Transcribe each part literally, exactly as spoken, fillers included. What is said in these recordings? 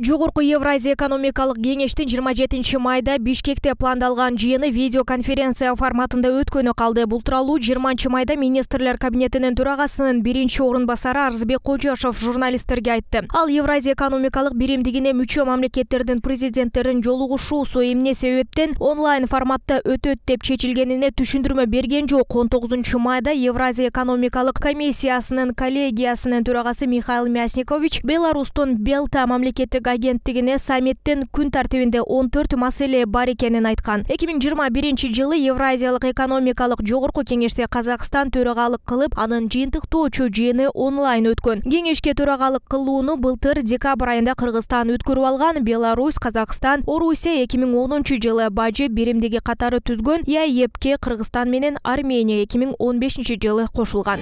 Жогорку Евразия экономикалык кеңештин жыйырма жетинчи майда Бишкекте пландалган жыйыны видеоконференция форматында өткөнү калды. Бул тууралуу жыйырманчы майда министрлер кабинетинин төрагасынын биринчи орун басары Арзыбек Кожашов журналисттерге айтты. Ал Евразия экономикалык биримдигине мүчө мамлекеттердин президенттерин жолугушуусу эмне себептен онлайн форматта өтөт деп чечилгенине түшүндүрмө берген жок. он тогузунчу майда Евразия экономикалык комиссиясынын коллегиясынын төрагасы Михаил Мясникович Беларустун Белта мамлекеттик агенттигине саммиттен күн тартибинде он төрт маселе бар экенин айткан. эки миң жыйырма биринчи жылы Евразиялык экономикалык жогорку кеңеште Казакстан төрагалык кылып, анын жыйынтыктоочу жыйыны онлайн өткөн. Кеңешке төрагалык кылууну былтыр декабрь айында Кыргызстан өткөрүп алган. Беларусь, Казакстан, Орусия эки миң онунчу жылы бажы биримдиги катары түзгөн. ЕАЭПке Кыргызстан менен Армения эки миң он бешинчи жылы кошулган.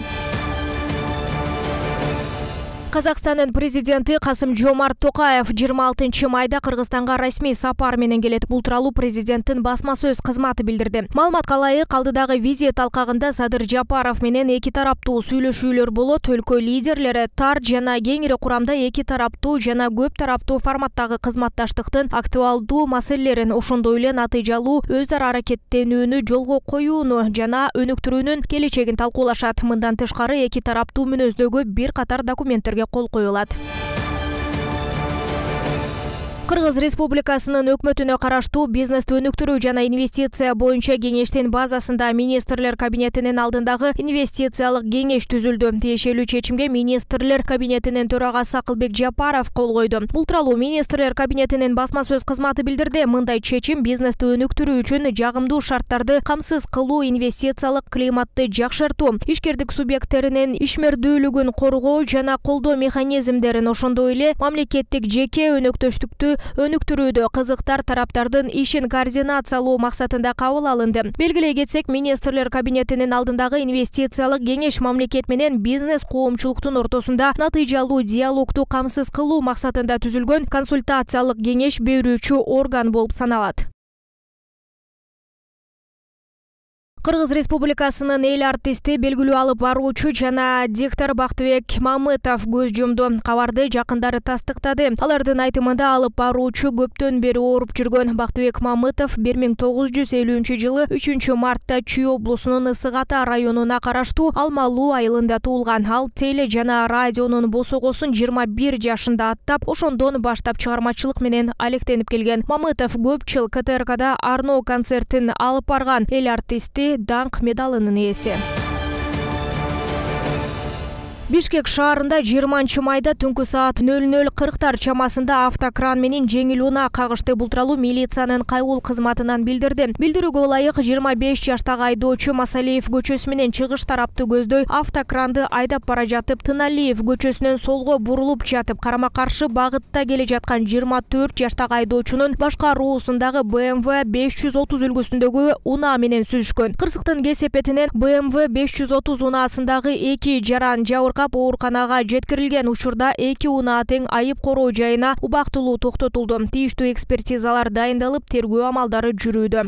Казакстандын президенти Касым-Жомарт Токаев жыйырма алтынчы майда Кыргызстанга расмий сапар менен келет. Бул тууралуу президенттин басма сөз кызматы билдирди. Маалыматка ылайык, алдыдагы визит алкагында Садыр Жапаров менен эки тараптуу сүйлөшүүлөр болот. Өлкө лидерлери тар жана кеңири курамда эки тараптуу жана көп тараптуу форматтагы кызматташтыктын актуалдуу маселелерин, ошондой эле натыйжалуу өз ара аракеттенүүнү жолго коюуну жана өнүктүрүүнүн келечегин талкуулашат. Мындан тышкары эки тараптуу мүнөздөгү бир катар документтерге кол коюлат. Кыргыз Республикасынын өкмөтүнө караштуу бизнести өнүктүрүү жана инвестиция боюнча кеңештин базасында министрлер кабинетинин алдындагы инвестициялык кеңеш түзүлдү. Тиешелүү чечимге министрлер кабинетинин төрагасы Акылбек Жапаров кол койду. Бул тууралуу министрлер кабинетинин басма сөз кызматы билдирди. Мындай чечим бизнести өнүктүрүү үчүн жагымдуу шарттарды камсыз кылуу, инвестициялык климатты жакшыртуу, ишкердик субъекттеринин ишмердүүлүгүн коргоо жана колдоо механизмдерин, ошондой эле мамлекеттик жеке өнөктөштүктү өнүктүрүүдө кызыктар тараптардын ишин координациялоо максатында кабыл алынды. Белгилей кетсек, министрлер кабинетинин алдындагы инвестициялык кеңеш мамлекет менен бизнес коомчулуктун ортосунда натыйжалуу диалогду камсыз кылуу максатында түзүлгөн консультациялык кеңеш берүүчү орган болуп саналат. Кыргыз Республикасынын эл артисти, белгилүү алып баруучу жана диктор Бактыбек Мамытов көз жумду. Кабарды жакындары тастыктады. Алардын айтымында алып баруучу көптөн бери ооруп жүргөн. Бактыбек Мамытов бир миң тогуз жүз элүүнчү жылы үчүнчү мартта Чүй облусунун Ысык Ата районуна караштуу Алмалуу айылында туулган. Ал теле жана радионун босогосун жыйырма бир жашында аттап, ошондон баштап чыгармачылык менен алектенип келген. Мамытов көп жыл КТРКда Арно концертин алып барган. Эл артисти даңк медалынын ээси. Бишкек шаарында жыйырманчы майда түнкү саат нөл нөл кырктар чамасында автокран менен жеңил унаа кагышты. Бул тууралуу милициянын кайгыл кызматынан билдирди. Билдирүүгө ылайык, жыйырма беш жаштагы айдоочу Масалиев көчөсү менен чыгыш тарапты көздөй автокранды айдап бара жатып, Тыналиев көчөсүнөн солго бурулуп жатып, карама каршы багытта келе жаткан жыйырма төрт жаштагы айдоочунун башкаруусундагы бэ эм вэ беш жүз отуз үлгүсүндөгү унаа менен сүзүшкөн. Кырсыктын кесепетинен бэ эм вэ беш жүз отуз унаасындагы эки жаран жабыркап ооруканага жеткирилген. Учурда эки унаа тең айып короо жайына убактылуу токтотулду. Тийиштүү экспертизалар дайындалып, тергөө амалдары жүрүүдө.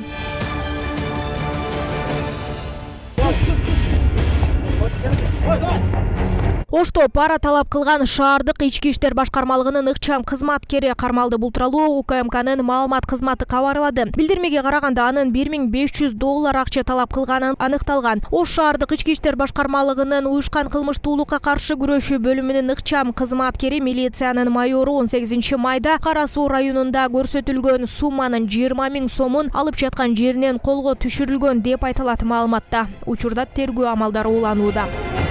Ошто пара талап кылган шаардык ички иштер башкармалыгынын ыкчам кызматкери кармалды. Бул тууралуу УКМКнын маалымат кызматы кабарлады. Билдирмеге караганда, анын бир миң беш жүз доллар акча талап кылганы аныкталган. Ош шаардык ички иштер башкармалыгынын уюшкан кылмыштуулукка каршы күрөшүү бөлүмүнүн ыкчам кызматкери, милициянын майору он сегизинчи майда Кара Суу районунда көрсөтүлгөн сумманын жыйырма миң сомун алып жаткан жеринен колго түшүрүлгөн деп айтылат маалыматта. Учурда тергөө амалдары уланууда.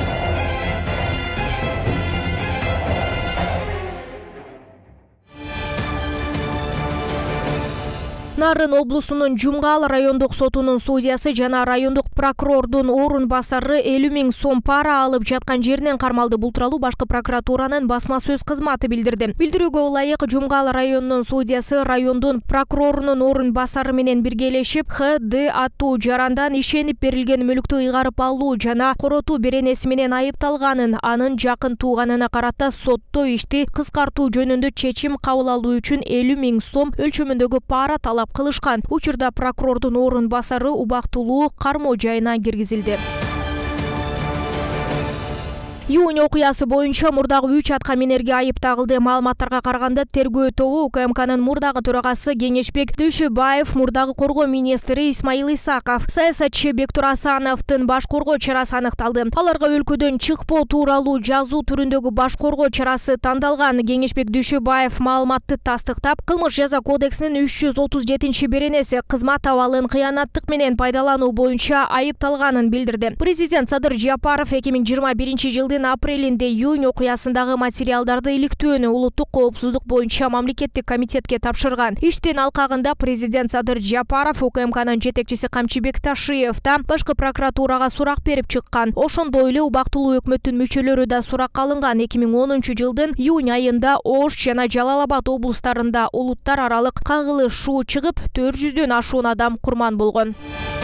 Нарын облусунун Жумгал райондук сотунун судьясы жана райондук прокурордун орун басары элүү миң сом пара алып жаткан жеринен кармалды. Бул тууралуу башкы прокуратуранын басма сөз кызматы билдирди. Билдирүүгө ылайык, Жумгал районунун судьясы райондун прокурорунун орун басары менен биргелешип, Х Д аттуу жарандан ишенип берилген мүлктү ыйгарып алуу жана коротуу беренеси менен айыпталганын, анын жакын тууганына карата сотто ишти кыскартуу жөнүндө чечим кабыл алуу үчүн элүү миң сом өлчөмүндөгү пара талап кылышкан. Учурда прокурордун орун басары убактылуу кармоо жайына киргизилди. Июнь окуясы боюнча мурдагы үч аткаминерге айып тагылды. Маалыматтарга караганда тергөө тобу УКМКнын мурдагы төрагасы Кеңешбек Дүйшөбаев, мурдагы коргоо министри Исмаил Исаков, саясатчы Бектур Асановдун баш коргоо чарасы аныкталды. Аларга өлкөдөн чыкпоо тууралуу жазуу түрүндөгү баш коргоо чарасы тандалган. Кеңешбек Дүйшөбаев маалыматты тастыктап, кылмыш жаза кодексинин үч жүз отуз жетинчи беренеси кызмат абалын кыянаттык менен пайдалануу боюнча айыпталганын билдирди. Президент Садыр Жапаров эки миң жыйырма биринчи жылдын апрелинде Июнь окуясындагы материалдарды иликтөөнү улуттук коопсуздук боюнча мамлекеттик комитетке тапшырган. Иштин алкагында президент Садыр Жапаров УКМКнын жетекчиси Камчыбек Ташиевден башкы прокуратурага сурак берип чыккан. Ошондой эле убактылуу өкмөттүн мүчөлөрү да суракка алынган. эки миң онунчу жылдын июнь айында Ош жана Жалал Абад облустарында улуттар аралык кагылышуу чыгып, төрт жүздөн ашуун адам курман болгон.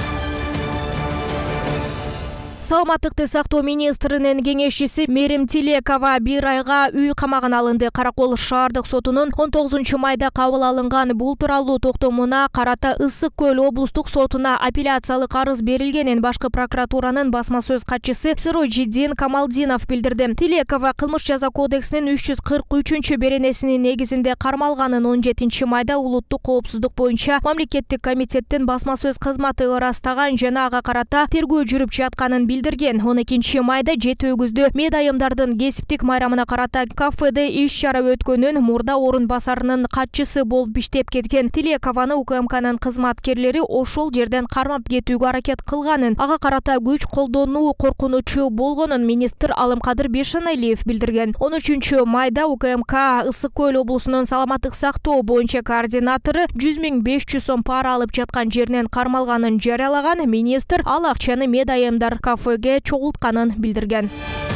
Саламаттыкты сактоо министринин кеңешчиси Мерим Тилекова бир айга үй камагына алынды. Каракол шаардык сотунун он тогузунчу майда кабыл алынган бул тууралуу токтомуна карата Ысык Көл облустук сотуна апелляциялык арыз берилгенин башкы прокуратуранын басма сөз катчысы Сырожиддин Камалдинов билдирди. Тилекова кылмыш жаза кодексинин үч жүз кырк үчүнчү беренесинин негизинде кармалганын он жетинчи майда улуттук коопсуздук боюнча мамлекеттик комитеттин басма сөз кызматы ырастаган жана ага карата тергөө жүрүп жатканын билдирди. он экинчи майда жети өгүздү медайымдардын кесиптик майрамына карата кафеде иш-чара өткөнүн мурда орун басарынын катчысы болуп иштеп кеткен Тилекованы УКМКнын кызматкерлери ошол жерден кармап кетүүгө аракет кылганын, ага карата күч колдонуу коркунучу болгонун министр Алымкадыр Бешеналиев билдирген. он үчүнчү майда УКМК Ысык Көл облусунун саламаттык сактоо боюнча координатору жүз миң беш жүз сом пара алып жаткан жеринен кармалганын жарыялаган. Министр ал акчаны медайымдар кафеге чогултканын билдирген.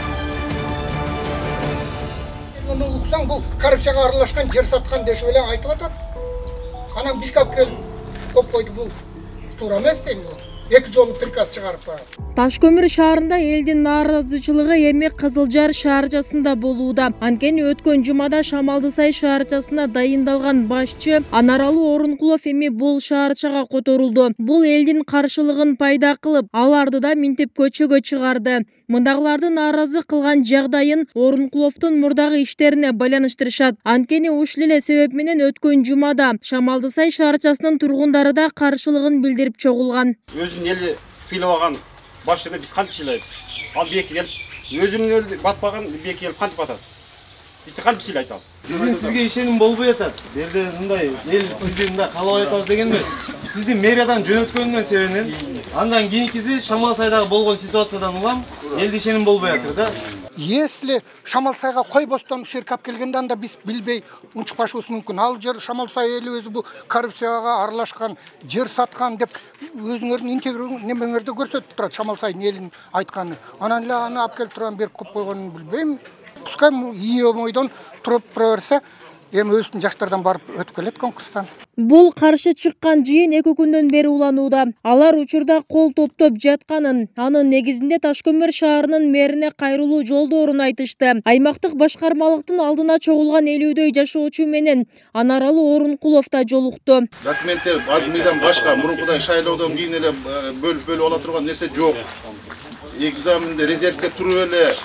Муну уксаң, бул коррупцияга аралашкан, жер саткан дешип эле айтып атат. Анан бизге алып келип коп койду, бул туура эмес дейм. Эки жолу приказ чыгарып барат. Ташкөмүр шаарында элдин нааразычылыгы эми Кызылжар шаарчасында болууда. Анткени өткөн жумада Шамалдысай шаарчасына дайындалган башчы Анаралы Орункулов эми бул шаарчага которулду. Бул элдин каршылыгын пайда кылып, аларды да минтип көчөгө чыгарды. Мындагылардын нааразы кылган жагдайын Орункуловдун мурдагы иштерине байланыштырышат. Анткени ушул эле себеп менен өткөн жумада Шамалдысай шаарчасынын тургундары да каршылыгын билдирип чогулган. Өзүнүн эли сыйлабаган башчыны биз кантип сыйлайбыз? Ал бийекке келип, өзүнүн эли батпаган бийекке келип кантип батат? Бизди кантип сыйлайт ал? Биздин сизге ишеним болбой атат. Берде мындай эл сизди мындай каалабай атабыз деген эмес. Сизди мэриядан жөнөткөнүнөн себебинен андан кийинкиси Шамалсайдагы болгон ситуациядан улам элди ишеним болбой атыр да. Если Шамалсайга койбостон ушерк алып келгенде анда биз билбей унчукпашыбыз мүмкүн. Ал жер Шамалсай эли өзү бу коррупцияга аралашкан, жер саткан деп өзүңөрдүн интегрүү немеңерде көрсөтүп турат Шамалсайдын элин айтканы. Анан эле аны алып келип турган берип коюп койгонун билбейм. Пускай ие мойдон туруп тура берсе, эми өзүнүн жаштардан барып өтүп келет конкурстан. Бул каршы чыккан жыйын эки күндөн бери уланууда. Алар учурда кол топтоп жатканын, анын негизинде Ташкөмүр шаарынын мэрине кайрылуу жолдорун айтышты. Аймактык башкармалыктын алдына чогулган элүүдөй жашоочу менен Анаралы Орункулов да жолукту. Документтер аз мыйдан башка, мурункудай шайлоодон кийин эле бөлүп-бөлүп ала турган нерсе жок. Экзаменде резервге туруп эле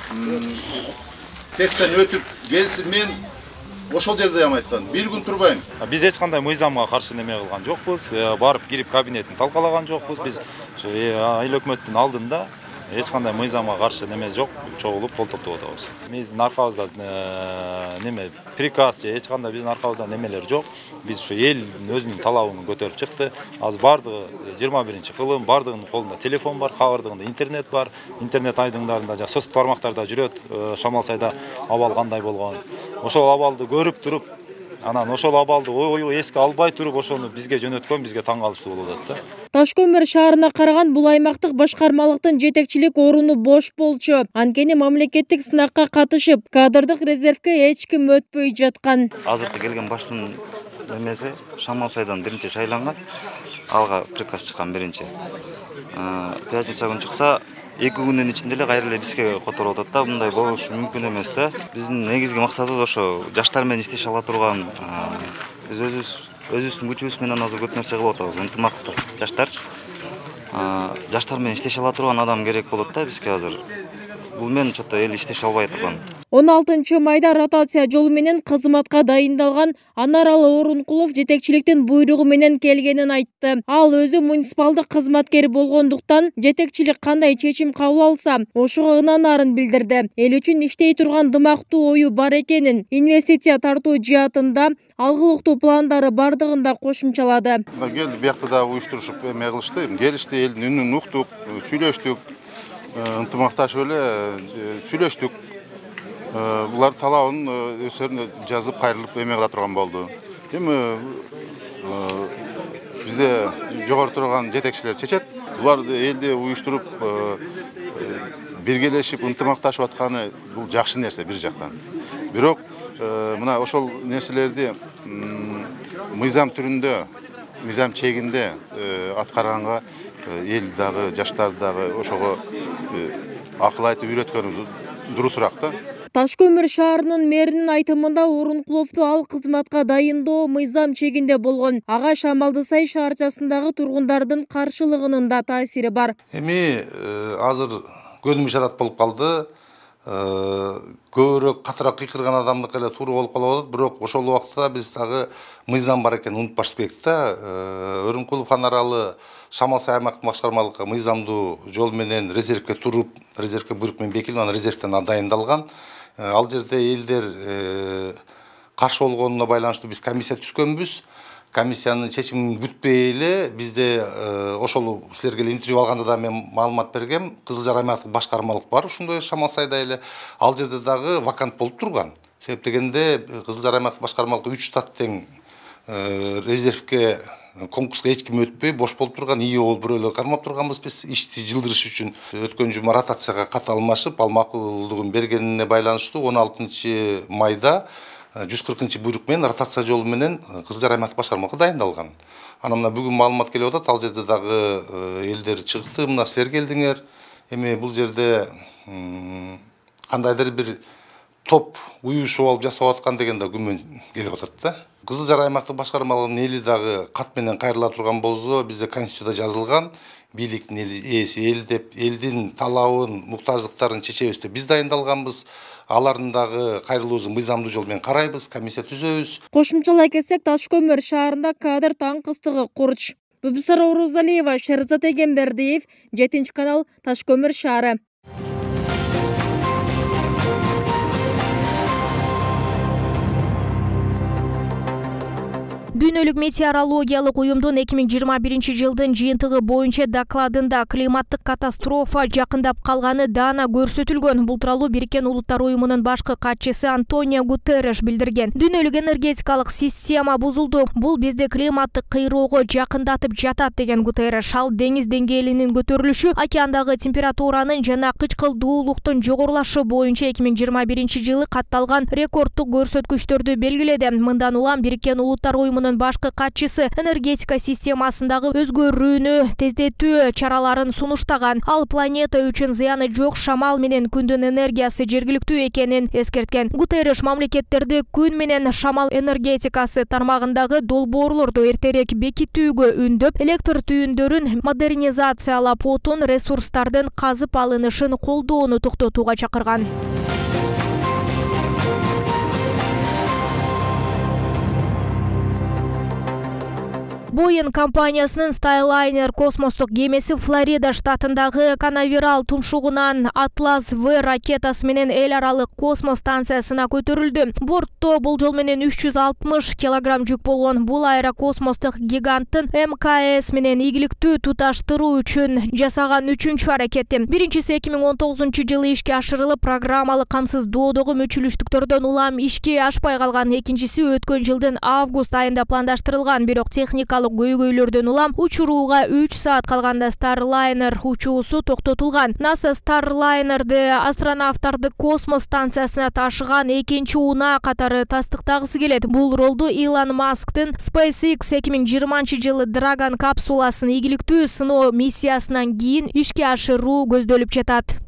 тесттен өтүп келсин, мен ошол жерде ям айткан. Бир күн турбайм. Биз эч кандай мыйзамга каршы неме кылган жокпуз. Барып кирип кабинетин талкалаган жокпуз. Биз айыл өкмөттүн алдында эч кандай мыйзамга каршы неме жок, чогулуп кол топтоп атабыз. Биздин аркабызда неме приказ же эч кандай биздин аркабызда немелер жок. Биз ушу эл өзүнүн талабын көтөрүп чыкты. Азыр бардыгы жыйырма биринчи кылым, бардыгынын колунда телефон бар, кабардыгында интернет бар. Интернет айдыңдарында жана социалдык тармактарда жүрөт Шамалсайда абал кандай болгон. Ошол абалды көрүп туруп, анан ошол абалды ой эске албай туруп ошону бизге жөнөткөн, бизге таң калыштуу болуп атат да. Ташкөмүр шаарына караган бул аймактык башкармалыктын жетекчилик оруну бош болчу. Анткени мамлекеттик сынакка катышып, кадрдык резервге эч ким өтпөй жаткан. Азыркы келген башчынын немеси Шамалсайдан биринчи шайланган. Алга приказ чыккан биринчи. Пятница күнү чыкса, эки күндүн ичинде эле кайра эле бизге которуп атат да. Мындай болушу мүмкүн эмес да. Биздин негизги максатыбыз ошо жаштар менен иштеше ала турган, биз өзүбүз өзүбүздүн күчүбүз менен азыр көп нерсе кылып атабыз. Ынтымактуу жаштар. Жаштар менен иштеше ала турган адам керек болот да бизге азыр. бул менен чото эл иштеше албай турган. он алтынчы майда ротация жолу менен кызматка дайындалган Анаралы Орункулов жетекчиликтин буйругу менен келгенин айтты. Ал өзү муниципалдык кызматкер болгондуктан жетекчилик кандай чечим кабыл алса, ошого ынанарын билдирди. Эл үчүн иштей турган дымактуу ою бар экенин, инвестиция тартуу жаатында алгылыктуу пландары бардыгын да кошумчалады. Келди биякта да уюштурушуп эме кылышты. Келишти, элдин үнүн уктук, сүйлөштүк, ынтымакташып эле сүйлөштүк. Булар талабын өздөрүнө жазып кайрылып эме кыла турган болду. Эми бизде жогору турган жетекчилер чечет. Булар элди уюштуруп биргелешип ынтымакташып атканы бул жакшы нерсе бир жактан. Бирок мына ошол нерселерди мыйзам түрүндө, мыйзам чегинде аткарганга эл дагы, жаштар дагы ошого акыл айтып үйрөткөнүбүз дурусураак да. Таш көмүр шаарынын мэринин айтымында Орункуловду ал кызматка дайындоо мыйзам чегинде болгон. Ага Шамалдысай шаарчасындагы тургундардын каршылыгынын да таасири бар. Эми азыр көзүм ишарат болуп калды. Көбүрөөк катыраак кыйкырган адамдык эле туура болуп калып, бирок ошол убакта биз дагы мыйзам бар экенин унутпашыбыз керек да. Орункулов Анаралы Шамалсай аймактык башкармалыкка мыйзамдуу жол менен резервке туруп, резервке буйрук менен бекилип, анан резервтен дайындалган. Ал жерде элдер каршы болгонуна байланыштуу биз комиссия түзгөнбүз. Комиссиянын чечимин күтпөй эле бизде ошол силерге интервью алганда да мен маалымат бергем. Кызылжар аймактык башкармалык бар, ошондой Шамалсайда эле. Ал жерде дагы вакант болуп турган. Себеп дегенде Кызылжар аймактык башкармалыкта үч штат тең резервке конкурска эч ким өтпөй бош болуп турган, ие болуп бирөөлөр кармап турганбыз биз ишти жылдырыш үчүн. Өткөн жума ротацияга кат алмашып, ал макулдугун бергенине байланыштуу он алтынчы майда жүз кыркынчы буйрук менен ротация жолу менен Кызылжар аймактык башкармалыкка дайындалган. Анан мына бүгүн маалымат келип атат, ал жерде дагы элдер чыкты, мына силер келдиңер. Эми бул жерде кандайдыр бир топ уюшуп алып жасап аткан деген да күмөн келип атат да. Кызылжар аймактык башкармалыгынын эли дагы кат менен кайрыла турган болсо, бизде конституцияда жазылган бийликтин ээси эл деп, элдин талабын, муктаждыктарын чечебиз деп биз дайындалганбыз. Алардын дагы кайрылуусун мыйзамдуу жол менен карайбыз, комиссия түзөбүз. Кошумчалай кетсек, Таш көмүр шаарында кадр таң кыстыгы курч. Бибисара Орозалиева, Шерзат Эгембердиев, жетинчи канал, Таш көмүр шаары. Дүйнөлүк метеорологиялык уюмдун эки миң жыйырма биринчи жылдын жыйынтыгы боюнча докладында климаттык катастрофа жакындап калганы даана көрсөтүлгөн. Бул тууралуу Бириккен Улуттар уюмунун башкы катчысы Антонио Гутерреш билдирген. Дүйнөлүк энергетикалык система бузулду. Бул бизди климаттык кыйроого жакындатып жатат деген Гутерреш. Ал деңиз деңгээлинин көтөрүлүшү, океандагы температуранын жана кычкылдуулуктун жогорулашы боюнча эки миң жыйырма биринчи жылы катталган рекордтук көрсөткүчтөрдү белгиледи. Мындан улам Бириккен Улуттар уюмунун башкы катчысы энергетика системасындагы өзгөрүүнү тездетүү чараларын сунуштаган. Ал планета үчүн зыяны жок шамал менен күндүн энергиясы жергиликтүү экенин эскерткен. Гутерреш мамлекеттерди күн менен шамал энергетикасы тармагындагы долбоорлорду эртерээк бекитүүгө үндөп, электр түйүндөрүн модернизациялап, отун ресурстардын казып алынышын колдоону токтотууга чакырган. Boeing компаниясынын Skyliner космостук кемеси Флорида штатындагы Канаверал тумшугунан Атлас В ракетасы менен эл аралык космос станциясына көтөрүлдү. Бортто болжол менен үч жүз алтымыш килограмм жүк болгон бул аэрокосмостук гиганттын эм ка эс менен ийгиликтүү туташтыруу үчүн жасаган үчүнчү аракети. Биринчиси эки миң он тогузунчу жылы ишке ашырылып, программалык камсыздоодогу мүчүлүштүктөрдөн улам ишке ашпай калган. Экинчиси өткөн жылдын август айында пландаштырылган, бирок техникалык көйгөйлөрдөн улам учурууга үч саат калганда Starliner учуусу токтотулган. NASA Starliner'ды астронавттарды космос станциясына ташыган экинчи унаа катары тастыктагысы келет. Бул ролду Илон Масктын SpaceX эки миң жыйырманчы жылы Dragon капсуласын ийгиликтүү сыноо миссиясынан кийин ишке ашыруу көздөлүп жатат.